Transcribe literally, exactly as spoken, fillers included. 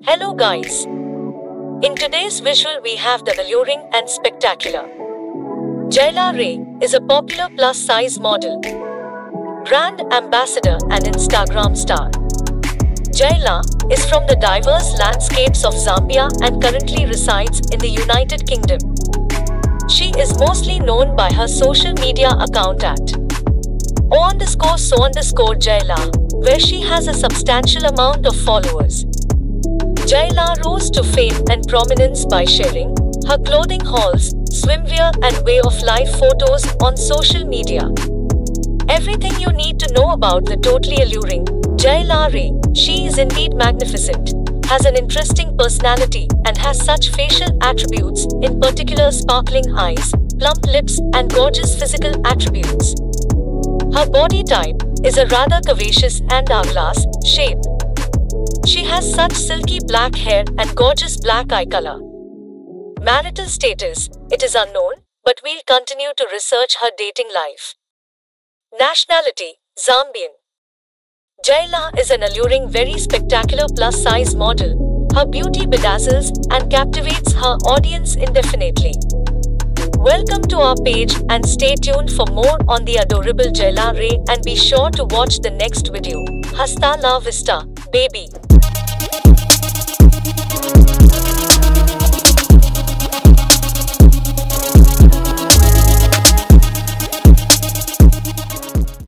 Hello guys. In today's visual we have the alluring and spectacular Jayla Ray is a popular plus-size model, brand ambassador and Instagram star. Jayla is from the diverse landscapes of Zambia and currently resides in the United Kingdom. She is mostly known by her social media account at o underscore so underscore Jayla, where she has a substantial amount of followers. Jayla rose to fame and prominence by sharing her clothing hauls, swimwear and way of life photos on social media. Everything you need to know about the totally alluring Jayla Ray. She is indeed magnificent, has an interesting personality and has such facial attributes, in particular sparkling eyes, plump lips and gorgeous physical attributes. Her body type is a rather curvaceous and hourglass shape. She has such silky black hair and gorgeous black eye color. Marital status, it is unknown, but we'll continue to research her dating life. Nationality, Zambian. Jayla is an alluring, very spectacular plus-size model. Her beauty bedazzles and captivates her audience indefinitely. Welcome to our page and stay tuned for more on the adorable Jayla Ray, and be sure to watch the next video. Hasta la vista, baby.